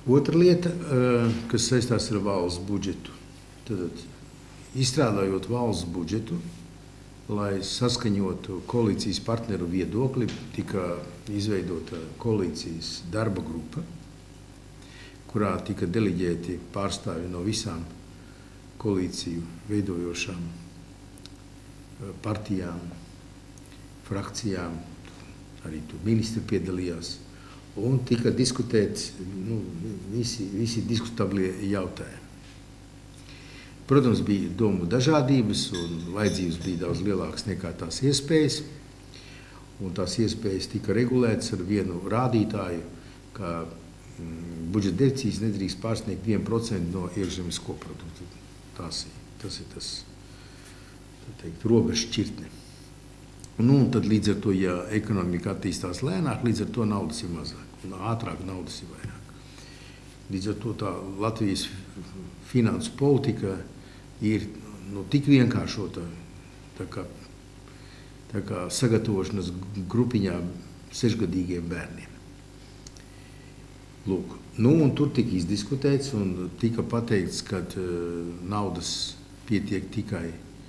Otra lieta, kas saistās ar valsts budžetu. Tad, izstrādājot valsts budžetu, lai saskaņotu koalīcijas partneru viedokli, tika izveidota koalīcijas darba grupa, kurā tika deleģēti pārstāvji no visām koalīciju veidojošām partijām, frakcijām, arī tur ministri piedalījās, un tika diskutēts visi diskutablie jautājumi. Protams, bija domu dažādības, un vajadzības bija daudz lielākas nekā tās iespējas, un tās iespējas tika regulētas ar vienu rādītāju, ka budžeta deficīts nedrīkst pārsniegt 1% no iekšzemes koprodukta. Tas ir tas, tā teikt, robežšķirtne. Un tad līdz ar to, ja ekonomika attīstās lēnāk, līdz ar to naudas ir mazāk, un ātrāk naudas ir vairāk. Līdz ar to tā Latvijas finansu politika ir tik vienkāršota, tā kā sagatavošanas grupiņā 6-gadīgiem bērniem. Lūk, un tur tika izdiskutēts un tika pateikts, ka naudas pietiek tikai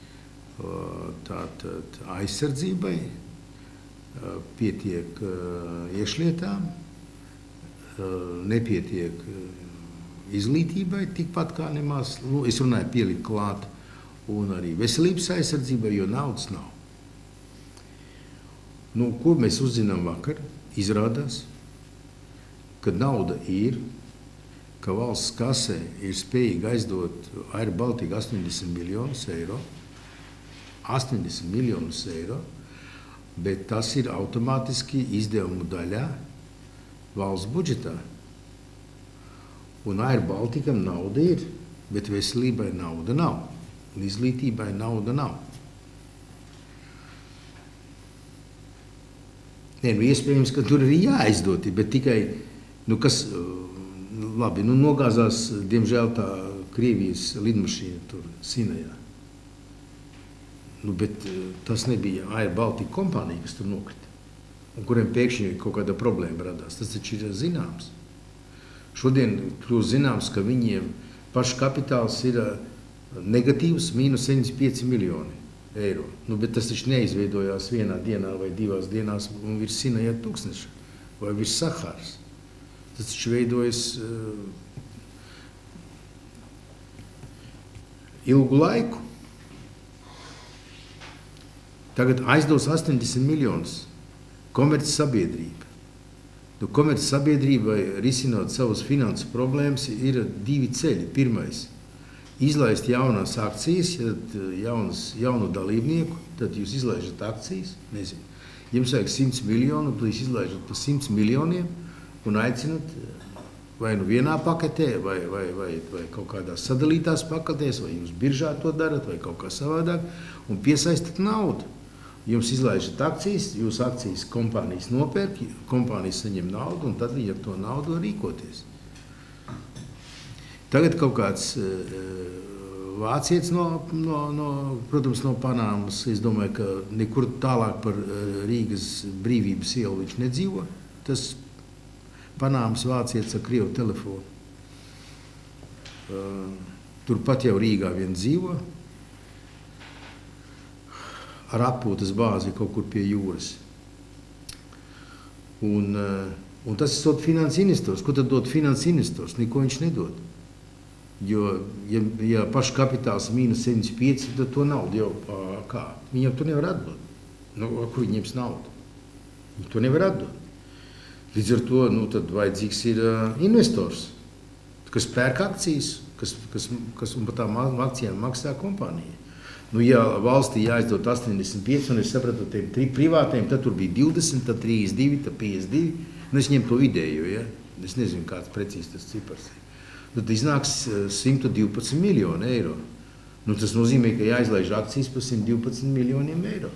aizsardzībai, pietiek iekšlietām, nepietiek izglītībai, tikpat kā nemaz, es runāju pielikt klāt, un arī veselības aizsardzībai, jo naudas nav. Ko mēs uzzinām vakar? Izrādās, ka nauda ir, ka valsts kasē ir spējīga aizdot Air Baltica 80 miljonus eiro, 80 miljonus eiro, bet tas ir automātiski izdevumu daļā valsts budžetā. Un Air Balticam nauda ir, bet veselībai nauda nav, un izglītībai nauda nav. Iespējams, ka tur ir jāaizdot, bet tikai, nogāzās, diemžēl, tā Krievijas lidmašīna tur Sinajā. Bet tas nebija Air Baltica kompānija, kas tur nokrita, un kuriem pēkšņi kaut kāda problēma radās. Tas taču ir zināms. Šodien kļūst zināms, ka viņiem pašu kapitāls ir negatīvs mīnus 75 miljoni eiro. Bet tas taču neizveidojās vienā dienā vai 2 dienās un virs Sinaja tūkstneša vai virs Saharas. Tas taču veidojas ilgu laiku. Tagad aizdos 80 miljonus komercsabiedrība. Komercsabiedrībai risinot savas finansu problēmas ir 2 ceļi. Pirmais – izlaist jaunās akcijas, jaunu dalībnieku, tad jūs izlaižat akcijas, nezinu. Jums vajag 100 miljonu, tad jūs izlaižat pa 100 miljoniem un aicinat vai vienā paketē, vai kaut kādās sadalītās paketēs, vai jūs biržā to darat, vai kaut kā savādāk, un piesaistat naudu. Jums izlaižat akcijas, jūs akcijas kompānijas nopērk, kompānijas saņem naudu, un tad viņi ar to naudu rīkoties. Tagad kaut kāds vācietis protams, no Panāmas, es domāju, ka nekur tālāk par Rīgas Brīvības ielu viņš nedzīvo. Tas Panāmas vācietis ar krievu telefonu. Turpat jau Rīgā vien dzīvo. Ar atpūtas bāzi kaut kur pie jūras. Un tas ir finanses investors. Ko tad dod finanses investors? Neko viņš nedod. Jo, ja pašu kapitāls mīnus 75, tad to naudu jau kā? Viņi jau to nevar atdot. Kur viņi ņems naudu? Viņi to nevar atdot. Līdz ar to, tad vajadzīgs ir investors, kas pērk akcijas, kas un par tām akcijām maksā kompānija. Ja valstī jāizdod 85, un es sapratu, tiem privātiem, tad tur bija 20, tad 32, tad 52. Es ņemu to vidējo, ja? Es nezinu, kāds precīzi tas cipars ir. Tad iznāks 112 miljoni eiro. Tas nozīmē, ka jāizlaiž akcijas par 112 miljoniem eiro.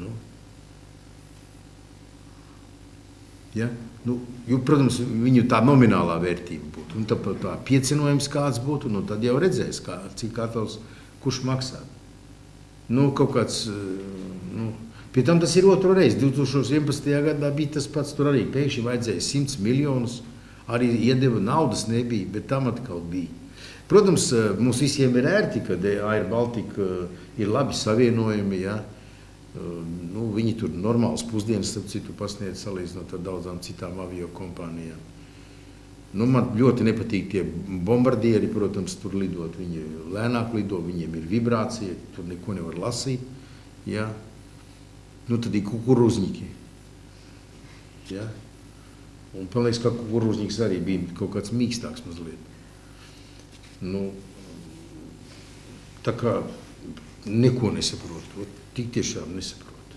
Ja? Protams, viņu tā nominālā vērtība būtu. Un tā piecenojums kāds būtu, tad jau redzēs, cik atvals kurš maksā. Kaut kāds, pie tam tas ir otro reizi. 2011. gadā bija tas pats, tur arī pēkšņi vajadzēja 100 miljonus Arī iedeva naudas nebija, bet tam atkal bija. Protams, mums visiem ir ērti, ka Air Baltica ir labi savienojumi, ja? Nu, viņi tur normāls pusdienas, starp citu, pasniedz salīdzinot ar daudzām citām avio kompānijām. Nu, man ļoti nepatīk tie bombardieri, protams, tur lidot. Viņi lēnāk lido, viņiem ir vibrācija, tur neko nevar lasīt. Ja? Nu, tad ir kukurūzņiki. Ja? Un, man liekas, ka kukurūzņiks arī bija kaut kāds mīkstāks mazliet. Nu, tā kā neko nesaprotu, tik tiešām nesaprotu.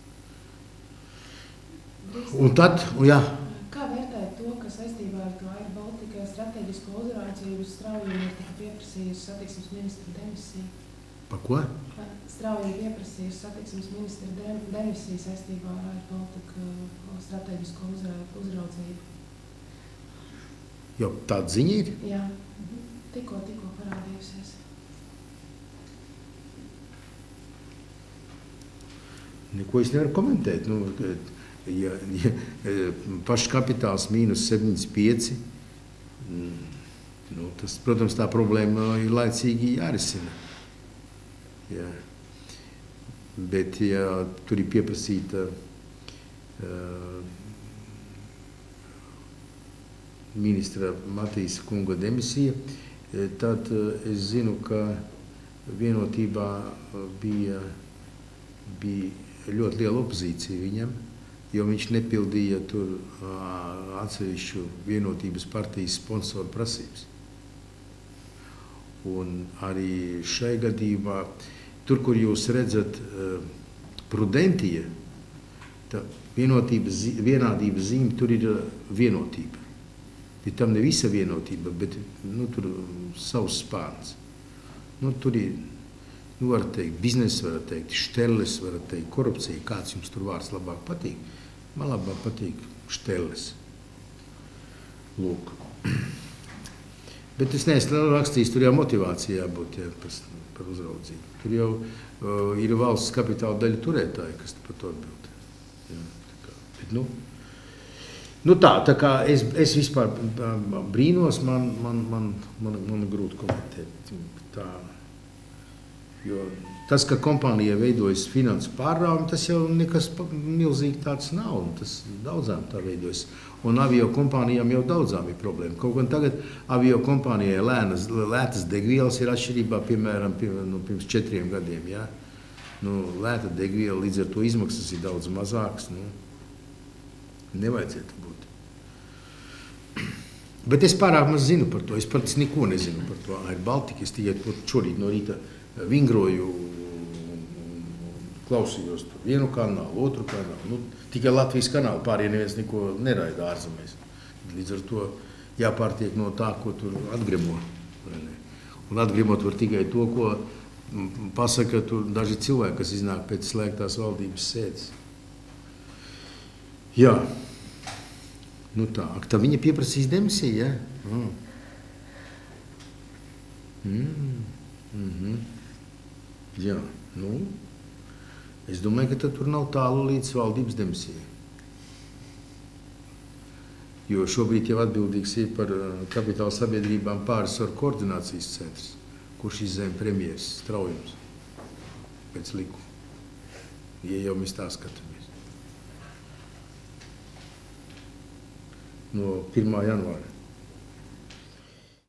Un tad, jā. Kā vērtēt to, ka saistībā ar to Air Baltica strateģisko uzraudzību strauji ir pieprasījusi satiksmes ministra demisiju? Par ko? Strauji ir pieprasījusi satiksmes ministra demisiju saistībā ar Air Baltica strateģisko uzraudzību. Jo tāda ziņa ir? Jā. Tikko parādījusies. Neko es nevaru komentēt. Nu, ja pašs kapitāls mīnus 75, nu, tas, protams, tā problēma ir laicīgi jārisina. Jā. Bet, ja tur ir pieprasīta ministra Matīs kunga demisija, tad es zinu, ka vienotībā bija ļoti liela opozīcija viņam, jo viņš nepildīja tur atsevišķu vienotības partijas sponsoru prasības. Un arī šai gadījumā, tur, kur jūs redzat prudentija, tā vienādības zīme, tur ir vienotība. Ir tam ne visa vienotība, bet nu, tur savs spārns. Nu, tur ir, nu, var teikt, biznesa, var teikt, štelles, var teikt, korupcija. Kāds jums tur vārds labāk patīk? Man labāk patīk štelles. Lūk. Bet es neesmu rakstījis, tur jau motivācija jābūt, jā, par uzraudzību. Tur jau ir valsts kapitāla daļa turētāji, kas par to atbild. Jā, tā kā, bet, nu tā kā es vispār brīnos, man grūti komentēt. Tā, jo tas, ka kompānija veidojas finansu pārrāvumi, tas jau nekas milzīgi tāds nav. Tas daudzām tā veidojas. Un avio kompānijām jau daudzām ir problēma. Kaut gan tagad avio kompānijai lētas degvielas ir atšķirībā, piemēram, pirms 4 gadiem. Ja? Nu, lēta degviela, līdz ar to izmaksas ir daudz mazākas. Nu, nevajadzētu būt. Bet es pārāk maz zinu par to. Es pats neko nezinu par to Air Baltica. Es tikai šorīt no rīta vingroju, klausījos par vienu kanālu, otru kanālu. Nu, tikai Latvijas kanālu pārējie neviens neko neraida ārzemēs. Līdz ar to jāpārtiek no tā, ko tur atgremo. Un atgremot var tikai to, ko pasaka tur daži cilvēki, kas iznāk pēc slēgtās valdības sēdes. Jā. Nu tā, tā viņa pieprasīs demisiju, ja? Jā, nu, es domāju, ka tad tur nav tālu līdz valdības demisijai. Jo šobrīd jau atbildīgs ir par kapitāla sabiedrībām pārsvaru koordinācijas centrs, kurš izzem premjeras Straujums pēc likuma. Ja jau mēs tā skatāmies. No 1. janvāra.